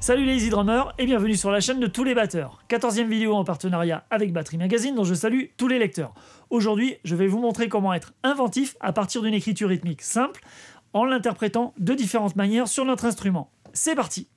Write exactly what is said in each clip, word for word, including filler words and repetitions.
Salut les Easy Drummers et bienvenue sur la chaîne de tous les batteurs. quatorzième vidéo en partenariat avec Battery Magazine dont je salue tous les lecteurs. Aujourd'hui, je vais vous montrer comment être inventif à partir d'une écriture rythmique simple en l'interprétant de différentes manières sur notre instrument. C'est parti!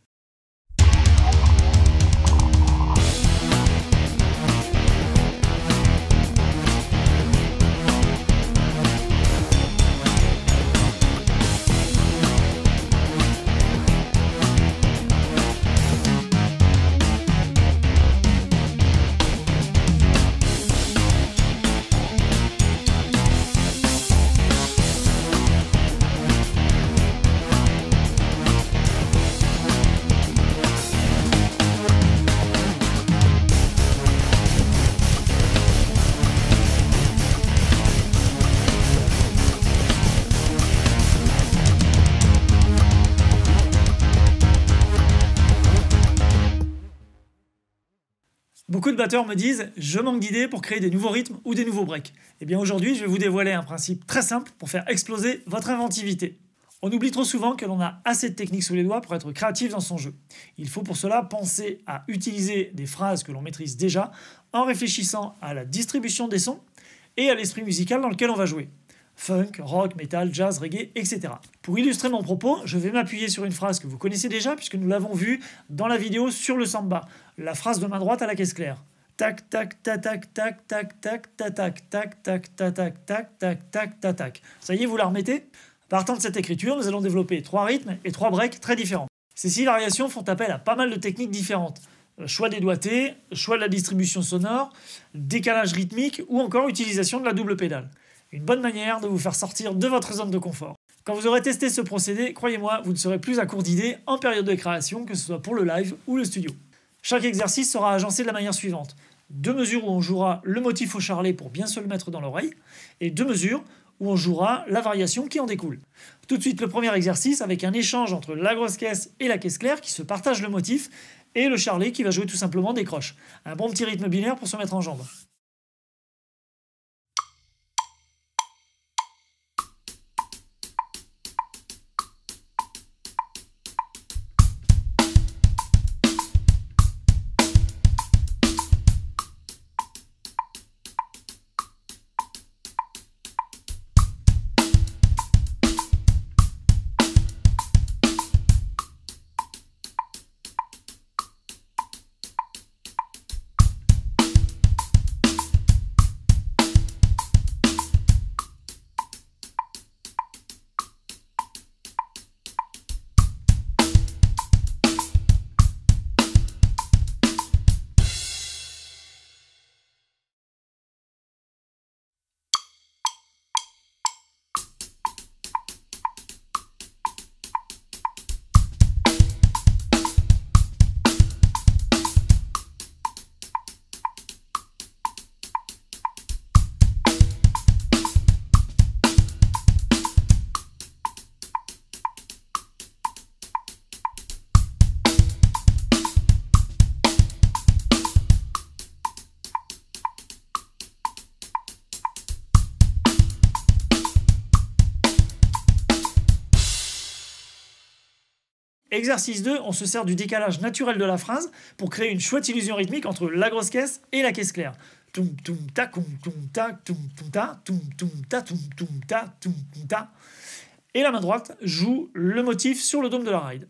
Beaucoup de batteurs me disent « je manque d'idées pour créer des nouveaux rythmes ou des nouveaux breaks ». Et bien aujourd'hui, je vais vous dévoiler un principe très simple pour faire exploser votre inventivité. On oublie trop souvent que l'on a assez de techniques sous les doigts pour être créatif dans son jeu. Il faut pour cela penser à utiliser des phrases que l'on maîtrise déjà en réfléchissant à la distribution des sons et à l'esprit musical dans lequel on va jouer. Funk, rock, metal, jazz, reggae, et cetera. Pour illustrer mon propos, je vais m'appuyer sur une phrase que vous connaissez déjà puisque nous l'avons vue dans la vidéo sur le samba, la phrase de main droite à la caisse claire. Tac, tac, tac, tac, tac, tac, tac, tac, tac, tac, tac, tac, tac, tac, tac, tac, tac, tac. Ça y est, vous la remettez? Partant de cette écriture, nous allons développer trois rythmes et trois breaks très différents. Ces six variations font appel à pas mal de techniques différentes. Choix des doigtés, choix de la distribution sonore, décalage rythmique ou encore utilisation de la double pédale. Une bonne manière de vous faire sortir de votre zone de confort. Quand vous aurez testé ce procédé, croyez-moi, vous ne serez plus à court d'idées en période de création, que ce soit pour le live ou le studio. Chaque exercice sera agencé de la manière suivante. Deux mesures où on jouera le motif au charlet pour bien se le mettre dans l'oreille, et deux mesures où on jouera la variation qui en découle. Tout de suite, le premier exercice avec un échange entre la grosse caisse et la caisse claire qui se partagent le motif, et le charlet qui va jouer tout simplement des croches. Un bon petit rythme binaire pour se mettre en jambe. Exercice deux, on se sert du décalage naturel de la phrase pour créer une chouette illusion rythmique entre la grosse caisse et la caisse claire. Toum toum ta toum toum ta toum toum ta toum toum ta toum toum ta toum toum ta. Et la main droite joue le motif sur le dôme de la ride.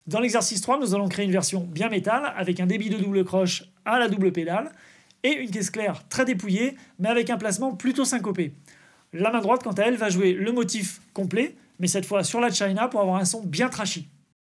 Dans l'exercice trois, nous allons créer une version bien métal avec un débit de double croche à la double pédale et une caisse claire très dépouillée mais avec un placement plutôt syncopé. La main droite, quant à elle, va jouer le motif complet, mais cette fois sur la China pour avoir un son bien trashy.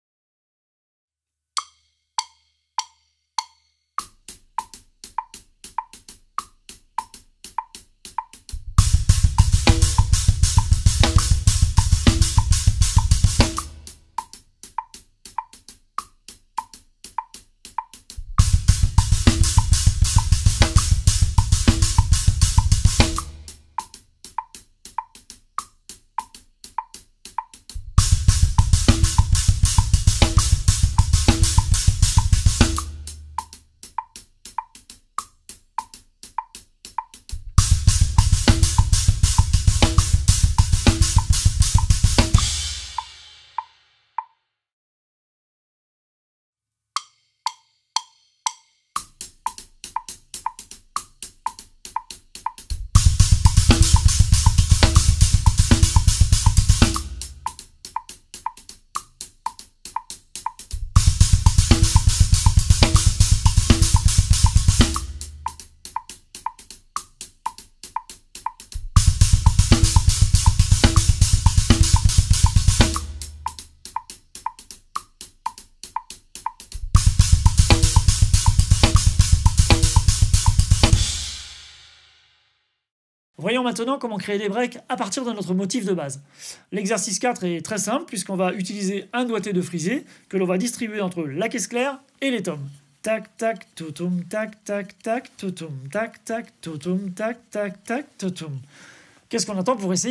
Voyons maintenant comment créer des breaks à partir de notre motif de base. L'exercice quatre est très simple puisqu'on va utiliser un doigté de frisé que l'on va distribuer entre la caisse claire et les tomes. Tac tac toutoum tac tac tac toutoum tac tac toutoum tac tac tac toutoum. Qu'est-ce qu'on attend pour essayer ?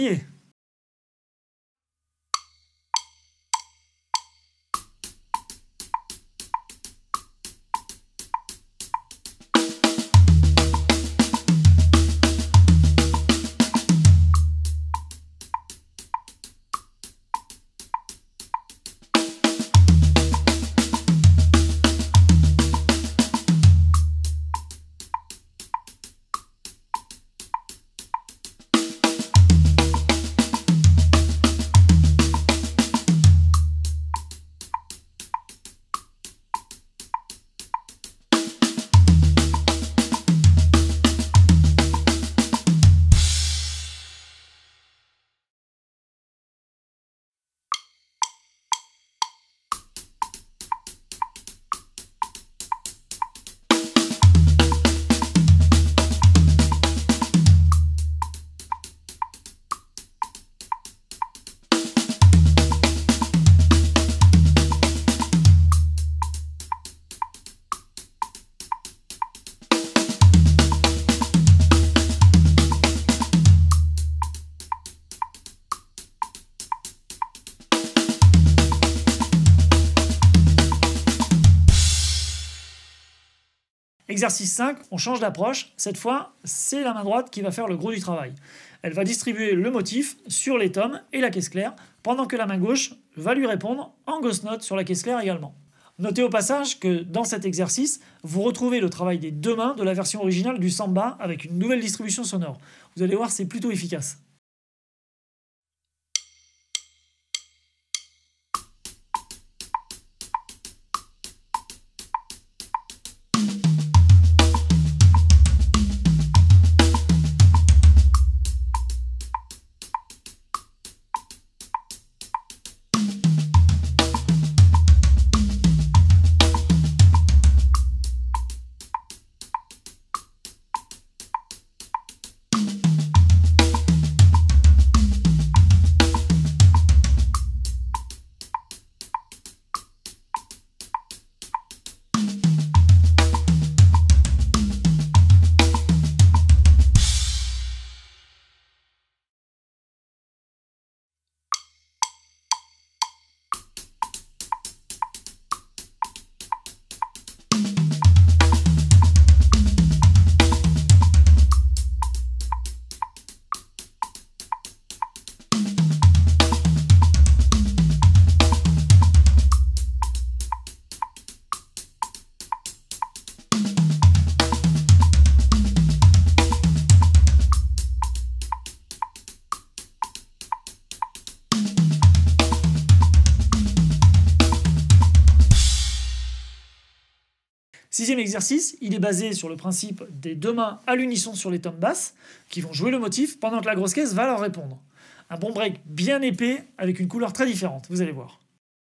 Exercice cinq, on change d'approche. Cette fois, c'est la main droite qui va faire le gros du travail. Elle va distribuer le motif sur les tomes et la caisse claire, pendant que la main gauche va lui répondre en ghost note sur la caisse claire également. Notez au passage que dans cet exercice, vous retrouvez le travail des deux mains de la version originale du samba avec une nouvelle distribution sonore. Vous allez voir, c'est plutôt efficace. Sixième exercice, il est basé sur le principe des deux mains à l'unisson sur les tomes basses, qui vont jouer le motif pendant que la grosse caisse va leur répondre. Un bon break bien épais, avec une couleur très différente, vous allez voir.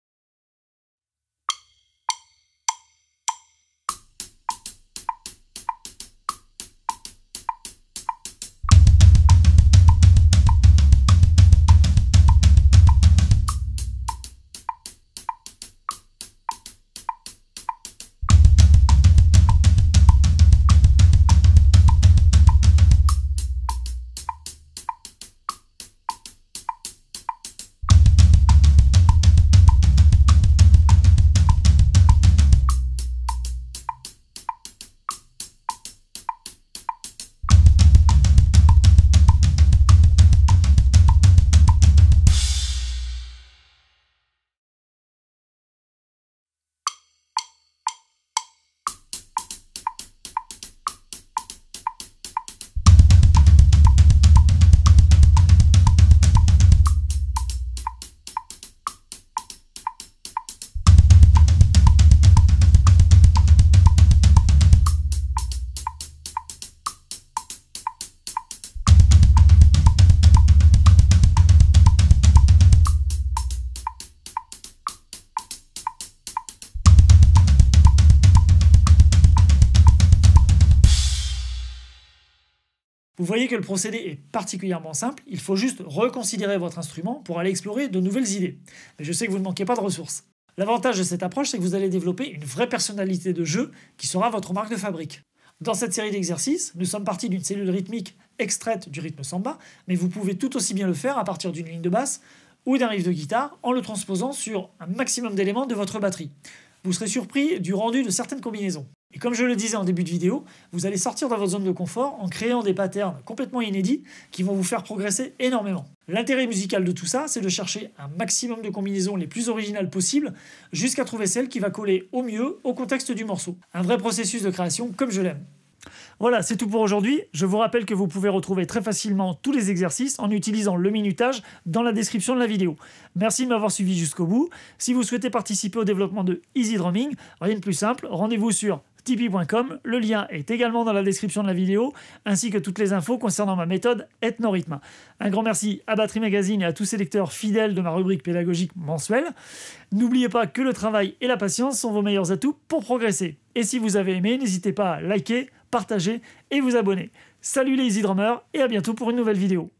Vous voyez que le procédé est particulièrement simple, il faut juste reconsidérer votre instrument pour aller explorer de nouvelles idées. Mais je sais que vous ne manquez pas de ressources. L'avantage de cette approche, c'est que vous allez développer une vraie personnalité de jeu qui sera votre marque de fabrique. Dans cette série d'exercices, nous sommes partis d'une cellule rythmique extraite du rythme samba, mais vous pouvez tout aussi bien le faire à partir d'une ligne de basse ou d'un riff de guitare en le transposant sur un maximum d'éléments de votre batterie. Vous serez surpris du rendu de certaines combinaisons. Et comme je le disais en début de vidéo, vous allez sortir de votre zone de confort en créant des patterns complètement inédits qui vont vous faire progresser énormément. L'intérêt musical de tout ça, c'est de chercher un maximum de combinaisons les plus originales possibles jusqu'à trouver celle qui va coller au mieux au contexte du morceau. Un vrai processus de création comme je l'aime. Voilà, c'est tout pour aujourd'hui. Je vous rappelle que vous pouvez retrouver très facilement tous les exercices en utilisant le minutage dans la description de la vidéo. Merci de m'avoir suivi jusqu'au bout. Si vous souhaitez participer au développement de Easy Drumming, rien de plus simple, rendez-vous sur tipeee point com. Le lien est également dans la description de la vidéo, ainsi que toutes les infos concernant ma méthode Ethnorhythm. Un grand merci à Batterie Magazine et à tous ces lecteurs fidèles de ma rubrique pédagogique mensuelle. N'oubliez pas que le travail et la patience sont vos meilleurs atouts pour progresser. Et si vous avez aimé, n'hésitez pas à liker, partager et vous abonner. Salut les Easy Drummers et à bientôt pour une nouvelle vidéo.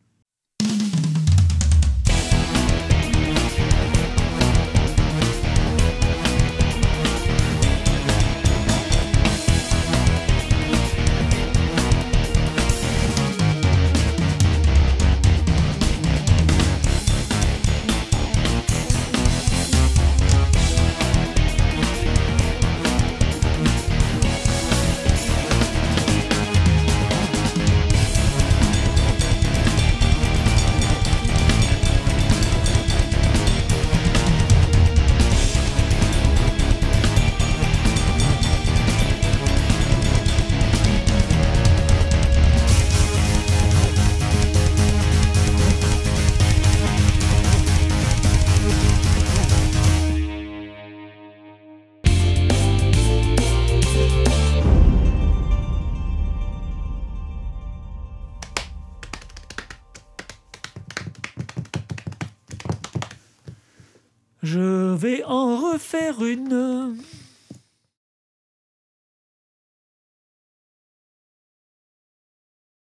Je vais en refaire une.